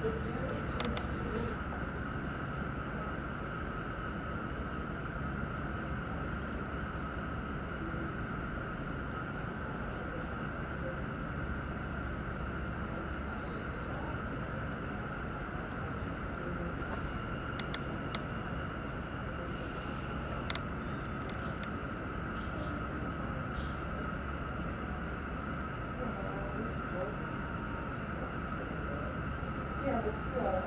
Yeah, but still.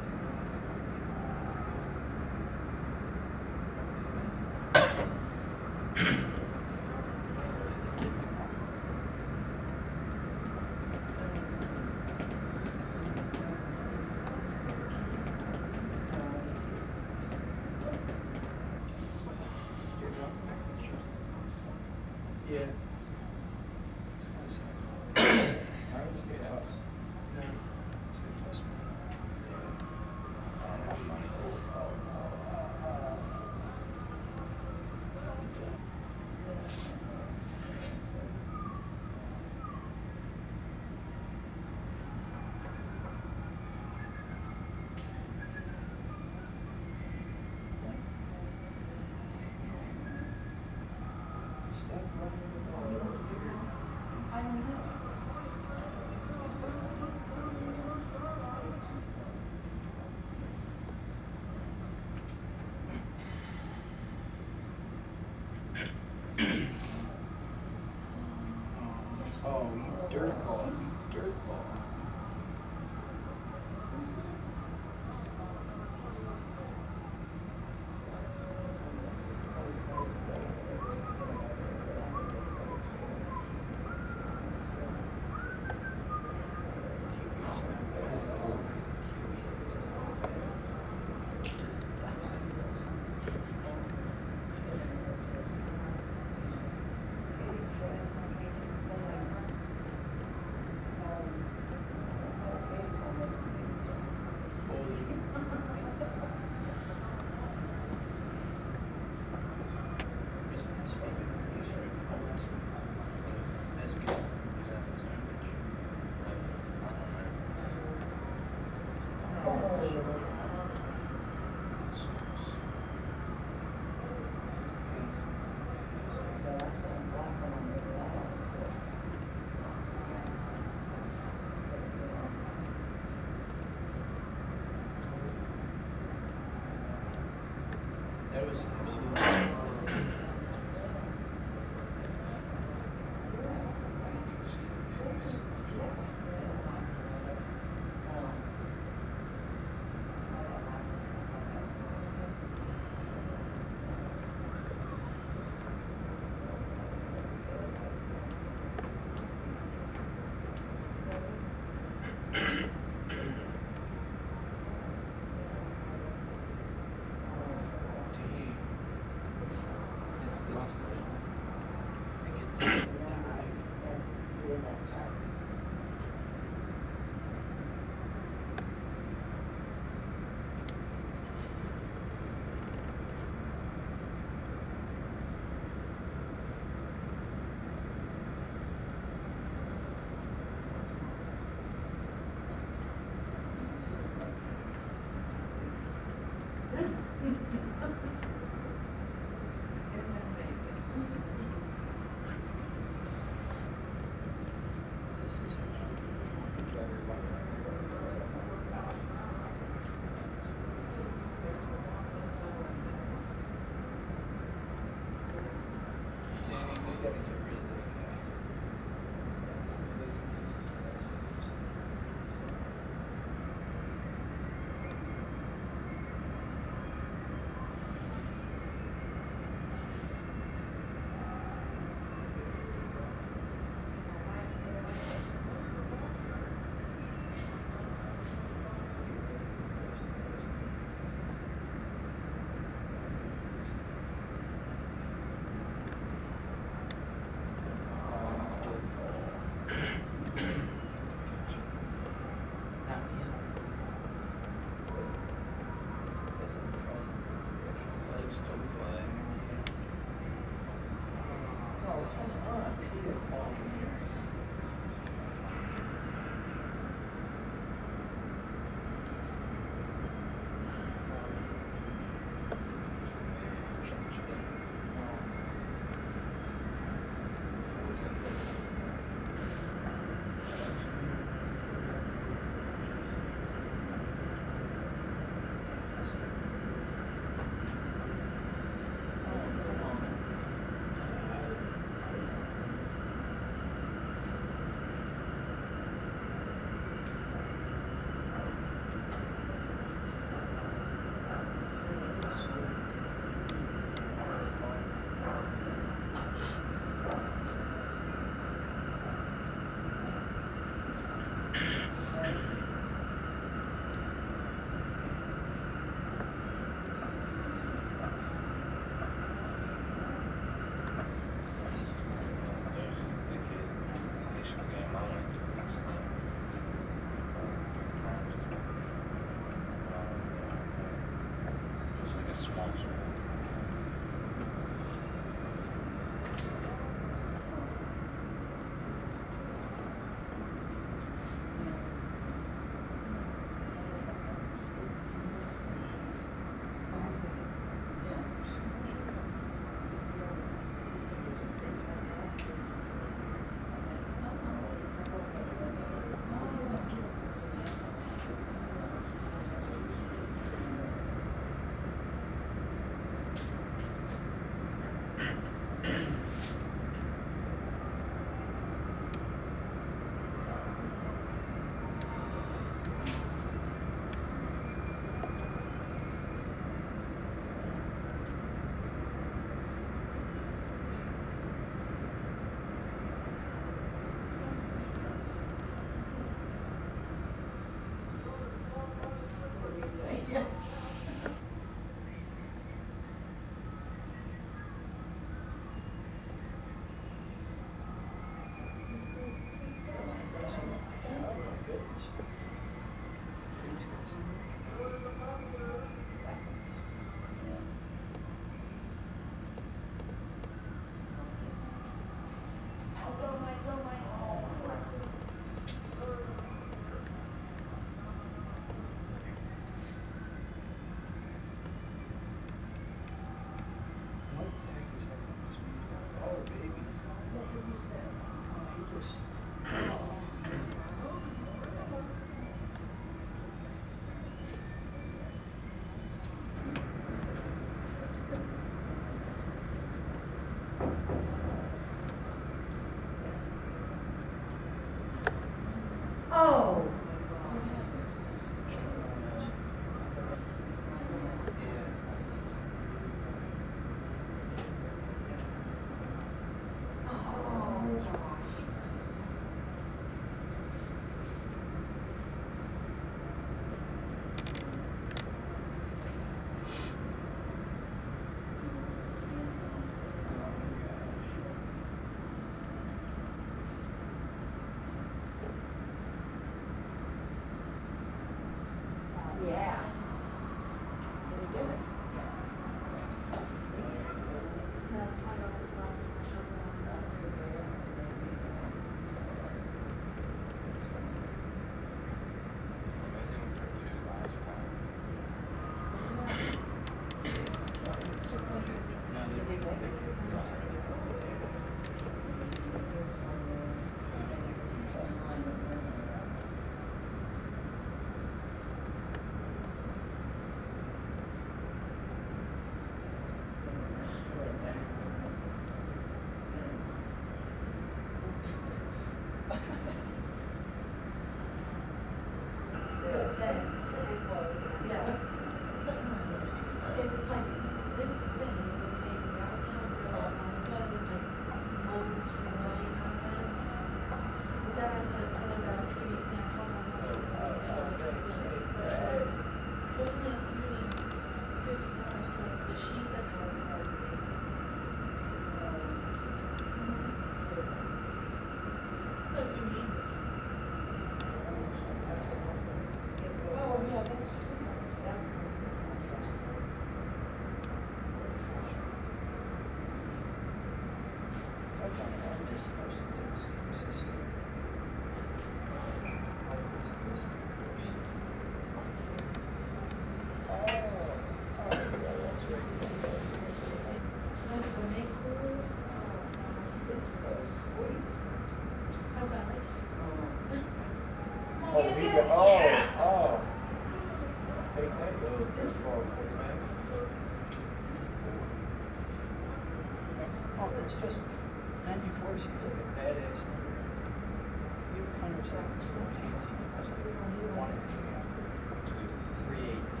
Oh, it's just 94, so you look at badass number. You have Connor's like 14, so you must have wanted to do 3 8s.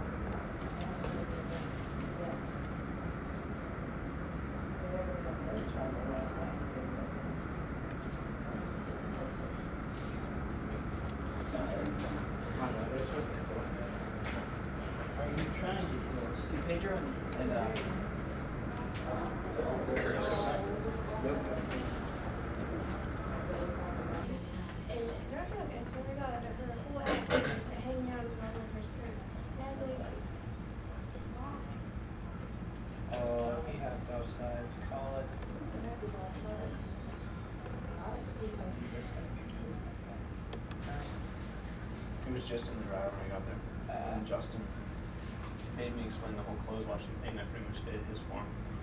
Are you trying to do Pedro and we have both sides. Call it. He was just in the driveway when I got there. And Justin made me explain the whole clothes washing thing. I pretty much did his form.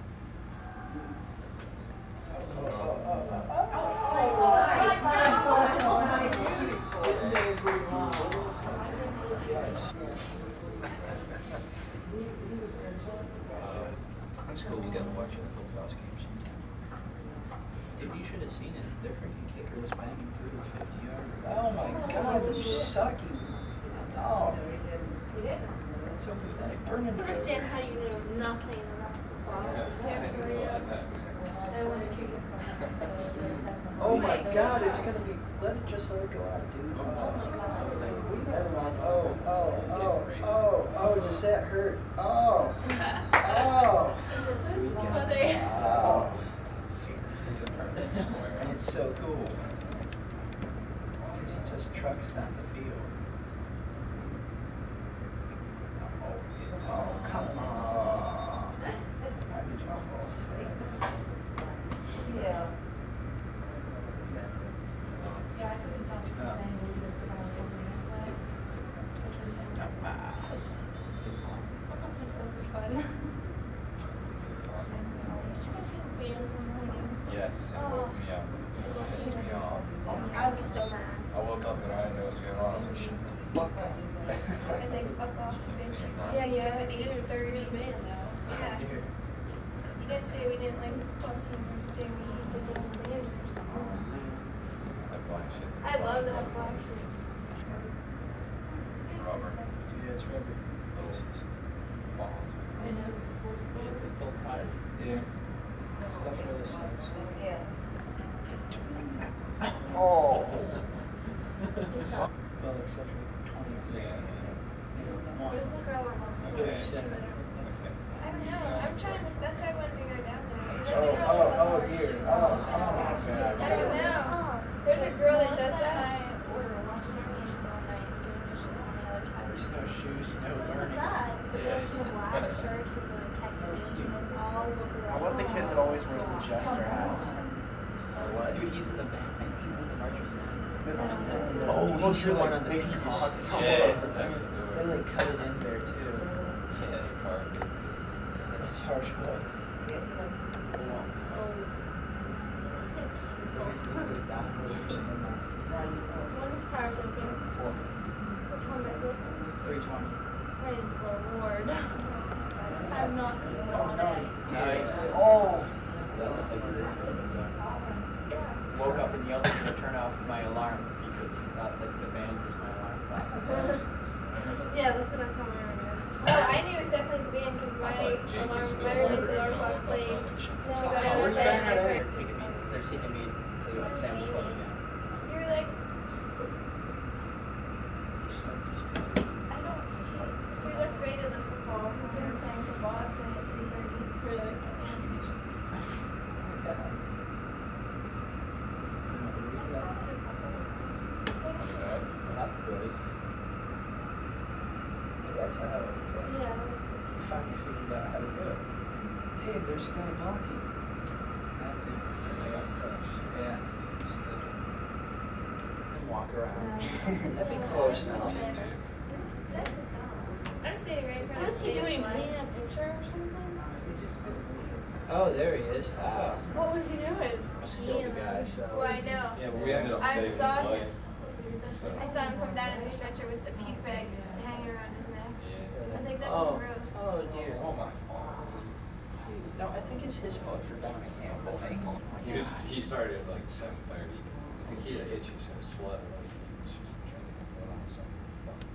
That's cool, we gotta watch a football game sometime. Dude, you should have seen it. Their freaking kicker was banging through a 50-yarder. Oh my God, you sucky. Oh. He didn't. That's so pathetic. Turn I into understand how you know nothing about football. Oh my God, it's gonna be. Let it go out, dude. Oh my God. Oh, does that hurt? Oh. And it's so cool. Because he just trucks down the field. Oh, come on. Why did you fall? Yeah. That's just so much fun. Yes, it woke me up. Pissed me off. I was so mad. I woke up and I didn't know what was going on. I was like, shut the fuck up. I think fuck off. Yeah, you have to get 30 man now. Yeah. You didn't say we didn't like football team Wednesday. We did the band or something. That black shit. I love that black shit. Rubber. Yeah, it's rubber. Balls. I know. It's all tied. Yeah. That stuff really sucks. Yeah. Oh. It's not. Well, except for 20. Yeah. What is the girl on? 37. I don't know. I'm trying to, that's why I wanted to go down there. Oh, dear. I don't know. There's a girl that does that. There's no shoes, no learning. Black shirts with the khaki and all look I want the kid that always wears the jester hats. What? Dude, he's in the band. He's in the marchers band. Oh, Looks he's the one like on the big penis. cock. Yeah, that's They like cut it in there too. yeah, the car. It's harsh wood. One's car's open. Which one is it? 320. Praise the Lord. I'm not even on it. Nice. Oh. Woke up and yelled at me to turn off my alarm because he thought that the band was my alarm clock. Yeah, that's what I'm telling you. Oh, I knew it was definitely the band because my roommate's alarm clock played. Then I got out of Where's bed Ben? and I They're started. taking me to Sam's Club again. You were like, I don't. She was afraid of the football. We were playing football at 3:30. Really? That's good. That's how we Yeah. finally figured out how to do it. Hey, there's a guy blocking. Yeah. And walk around. That'd be close now. I'm standing right in front of What's the he stage doing? line. Painting a picture or something? Oh, there he is. Ah. What was he doing? Still the guy, so. Well, I know. Yeah, but we ended up I saving his saw life. him. I saw him come down in the stretcher with the puke bag hanging around his neck. I think that's Oh, gross. oh dear. It's all my fault. No, I think it's his fault for downing him, but like, Because he started at like 7:30. I think he had hit you so slow. Like, he was just trying to put on something.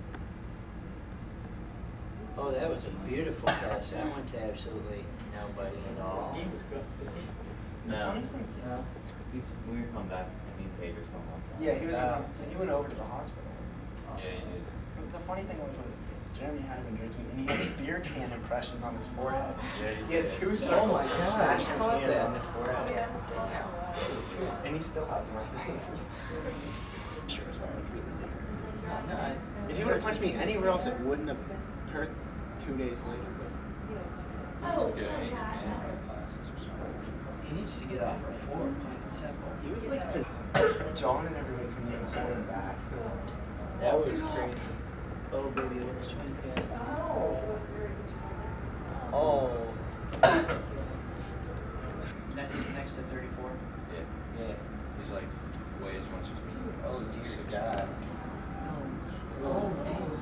oh, that was a beautiful pass. That went to absolutely nobody at all. His game was good. No. No. We were coming back and he paid or something like that. Yeah, he went over to the hospital. Yeah, he did. The funny thing was Jeremy had been drinking and he had beer can impressions on his forehead. Yeah, He had did. two Oh circles my of God, smashing I caught cans that. on his forehead. Yeah. And he still has them, I think. Sure as hell. No, I. If he would have punched me anywhere else, it wouldn't have hurt 2 days later. He used to get an 8 in anime classes or something. He needs to get off her floor, plain and simple. He was like, John and everybody couldn't even hold him back. That was crazy. Oh, baby, a little swing pass. Oh. Next to 34? Yeah. Yeah. He's like way as much as me. Oh, dear 6'1". God. Oh,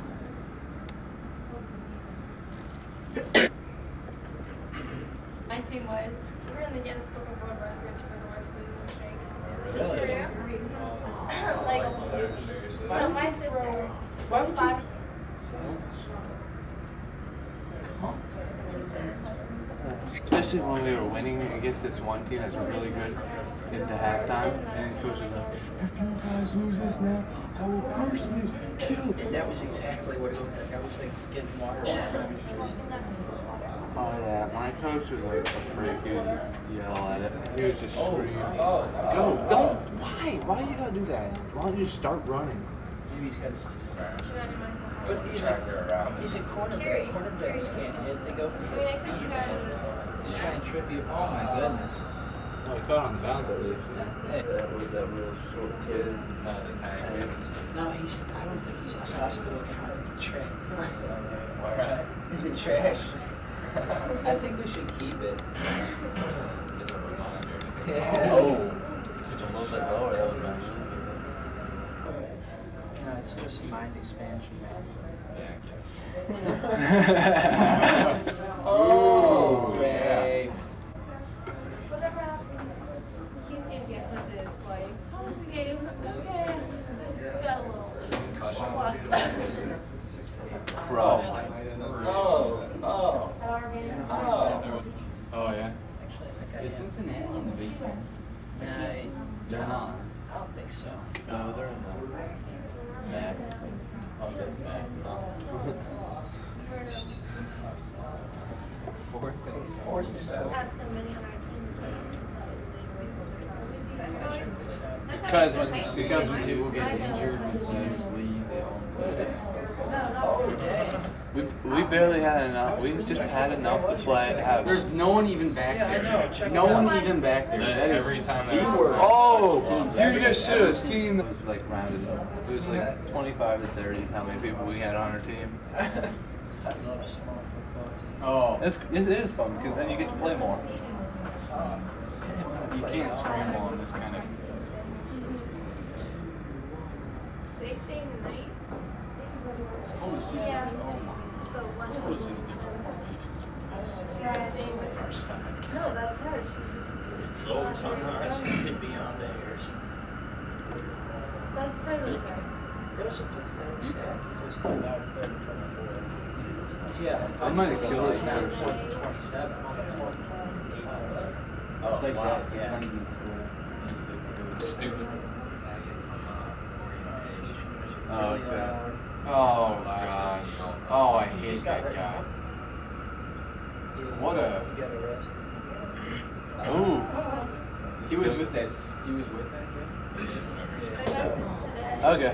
My team was. We were in the Guinness Book of World Records for the worst losing streak. Really? For you? Like, Seriously? no, my sister was 5. Especially when we were winning against this one team that's really good into halftime, and the coach was like, if you guys lose this now, I will personally kill And that was exactly what it looked like. I was like getting water all the time. Oh yeah, my coach was like a freak. He would yell at it. He was just screaming. Go, don't. Why you gotta do that? Why don't you just start running? Maybe he's got a. But he's around. He's a Carry. quarterback. Quarterbacks can't hit. They go for the Next time you got it. They try and trip you. Oh my goodness. Well, he caught on the bounce at least. Hey. That real short kid. The tiny kids. No, I don't think he's in the hospital. In the trash. Alright. In the trash. I think we should keep it. As a reminder. Yeah. Oh. It's a little bit lower. That was nice. No, it's just mind expansion, man. Yeah, I guess. Oh, Ooh, babe. Whatever happens, he's gonna get put in his play. Okay, okay. Got a little. Concussion. Crushed. Oh, oh, oh. Oh, yeah? Actually, I think I Is am. Cincinnati in the Big Ten? They're not. I don't think so. No, they're in the MAC. Oh, that's MAC. Fourth and Have so many on our team. Because when People get injured, when seniors leave, they all play. Oh, dang. we barely had enough. We just had enough to play. There's no one even back Yeah, I there. know, check No it out. one even back there. That is Every time the they- worst. Oh, team you back just there. should have seen. It was like rounded up. It was like 25 to 30 is how many people we had on our team. I love small football teams. Oh, It is fun because then you get to play more. you can't scramble on this kind of. They stay in the night. Yeah. So one It was in a different Yeah, they would. No, that's her. She's just. Floats on ours. It could be on theirs. That's totally right. There's a pathetic sack. He just came out third in front of four. Yeah. I'm gonna kill this now. 27. Oh, that's more than 8. Oh, It's like wow. that, yeah. Yeah. London school. Stupid. Oh, okay. Oh gosh. Oh, I hate that guy. What a. He got arrested. Ooh. He was with that. He was with that guy. Okay.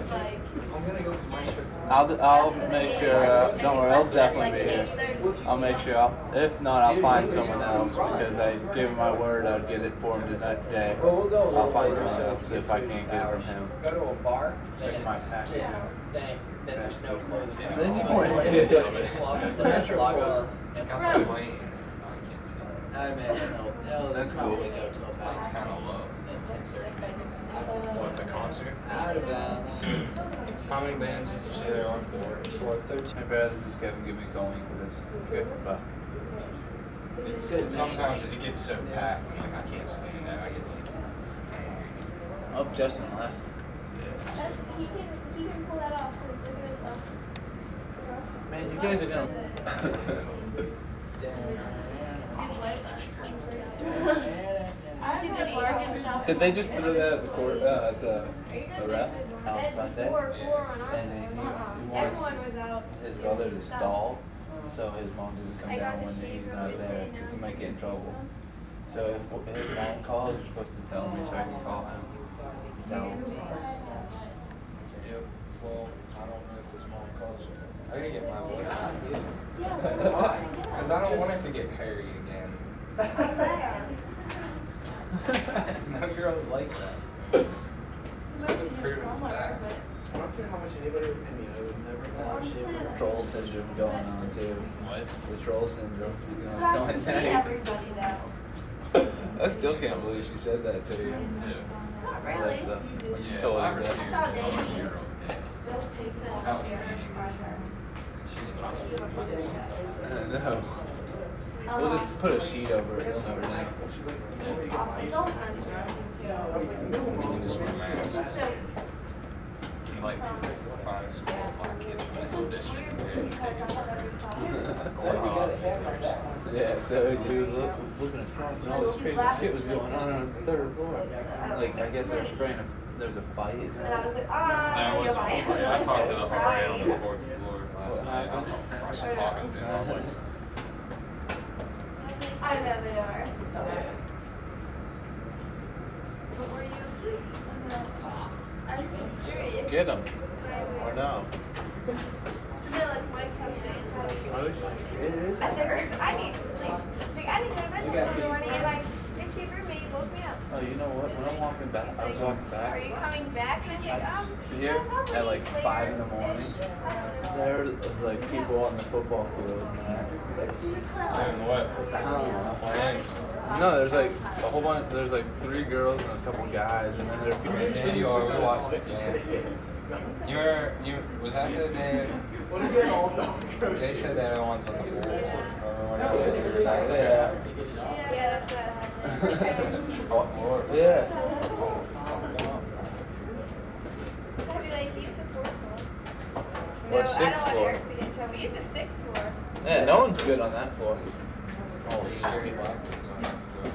I'll make sure. Don't worry, I'll definitely be here. I'll make sure. If not, I'll find someone else because I gave him my word I'd get it for him tonight today. Well, we'll go. I'll find someone else if I can't get it from him. Go to a bar. Check my pack. Then there's no clothing. Then you Log point on. it. Log on. I'm not playing. I imagine they'll That's probably cool. go till It's about kind of low. 10:30. What, the concert? Out of bounds. How many bands did you say there are? 4:13. My brothers just kept me going for this. Okay, bye. It's good. Sometimes it gets so packed, I'm like, I can't stand that. I get like, Oh, Justin left. He can pull that off. 'Cause look at his Man, you guys are gonna. I did a bargain shop. Did they just throw that at the court, at the ref on Sunday? Four on our And then he Everyone wants was out. his brother to stall, so his mom doesn't come I got down to when shave he's her not with there, right because he now. might get in trouble. So if his mom calls, you're supposed to tell me so I can call him. So, yep, well, I don't know if his mom calls her. I gotta get my lawyer. Because I don't want it to get hairy again. No girls like that. It's like a proven fact. I don't care how much anybody would pay me, I would never go out shaving. troll syndrome going on too. What? The troll syndrome going Not on. everybody though. I still can't believe she said that to you. Not really. That's, when she Yeah, told I you received that. it on a euro day. I was reading. She didn't talk to me. No. We'll just put a sheet over it, you'll never know. We can just wear masks. You like to find small black kids from the school district and take it. Yeah, so he was looking across and all this crazy shit was going on the third floor. Like, I guess they were spraying there was a fight. And I was like, No, it wasn't. I talked to the RA on the 4th floor last night. I was talking to him. I was like, I know they are. What were you? I was just curious. Get him. Or no. Is it like my cousin? It is. I need to sleep. Like, I didn't go to bed in the morning and and she roommate woke me up. Oh, you know what? When I'm walking back, I was walking Are you back. coming back? And I was like, Here probably at like 5 in the later-ish. morning. I don't know. There was like people on the football field and that. and what? No, there's like a whole bunch. There's like 3 girls and a couple guys, and then there are people. Yeah, you are. We watched the game. Was that the day? They said that everyone's with the Bulls. Remember when they did it? Yeah. Yeah, that's Oh, Lord. Yeah. I'd be like, use the fourth floor. Or No, I sixth don't want floor. Eric to get in trouble. Use the sixth floor. Yeah, no one's good on that floor. Holy shit, black kids on that floor.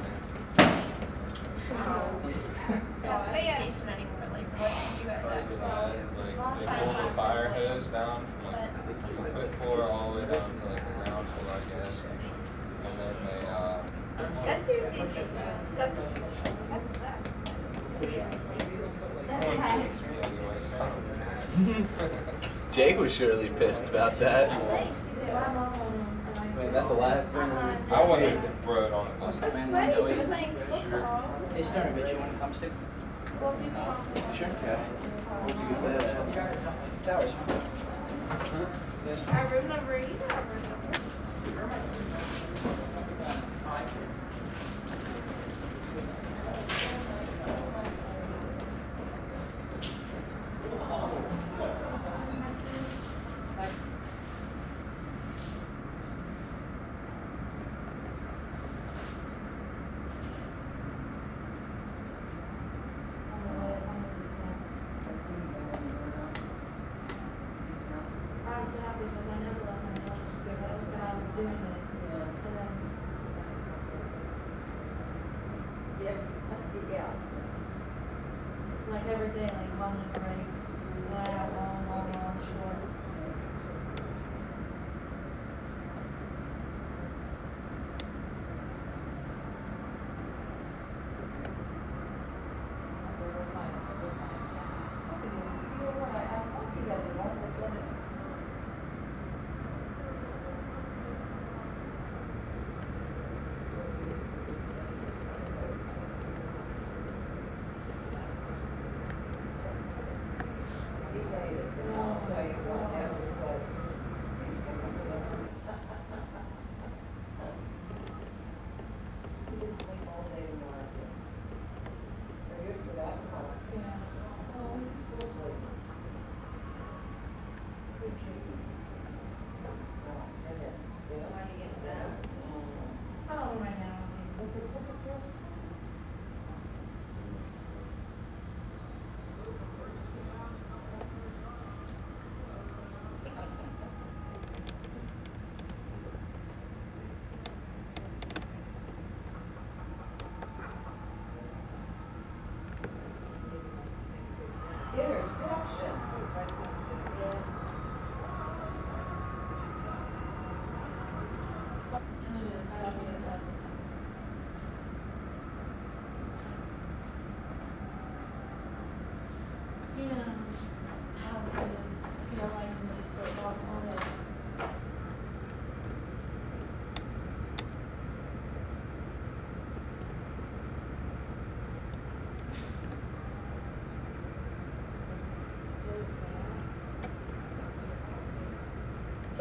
But yeah. Anymore, like, what you got Like, that? they pulled the fire hose down from like the 5th floor all the way down to like the ground floor, I guess. And then they, That's seriously stuff. That's that. no one visits me anyway, so I don't care. Jake was surely pissed about that. Man, that's the last thing. I wouldn't have thrown it on the bus. That's funny, we're playing football. Hey, Stern, bitch, you want to come stick? Sure. Yeah. Where'd you get that at? Towers. Our room number, you know our room number.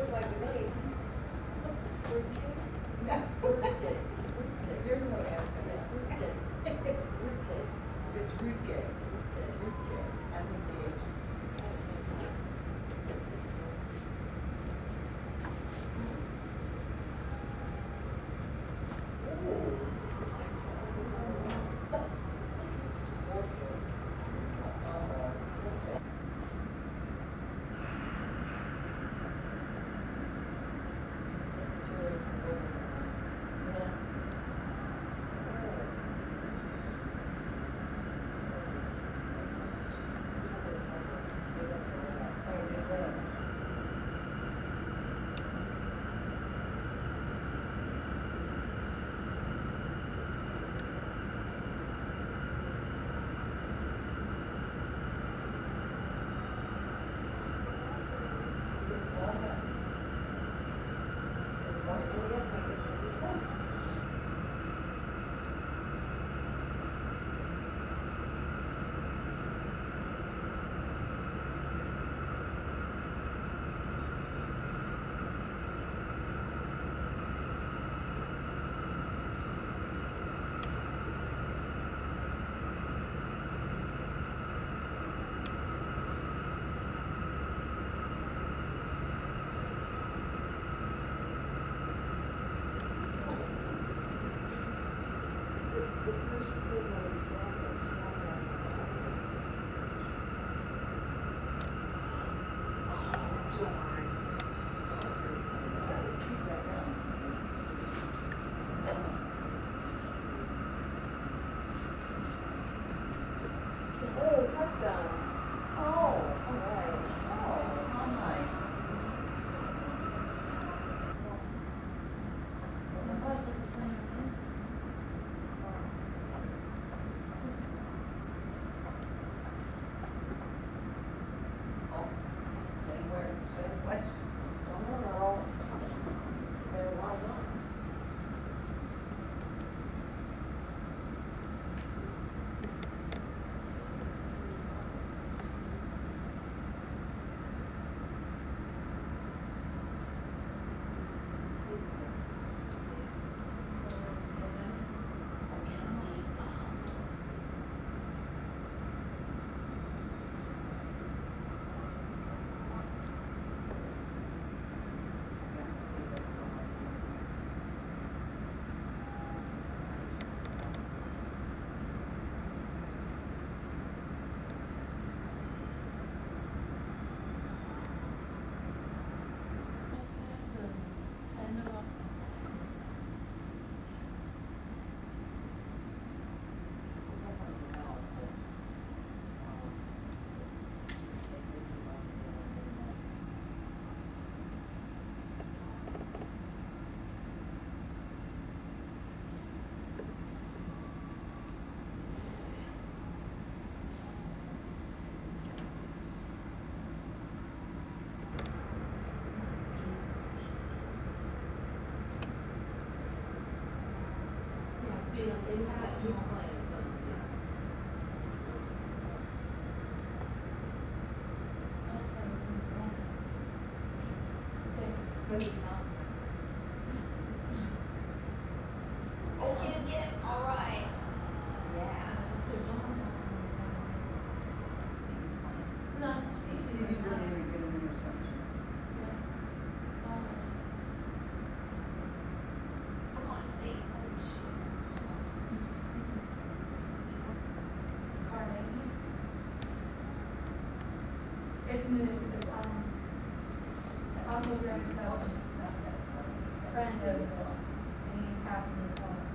Friend of, and he passed me the phone.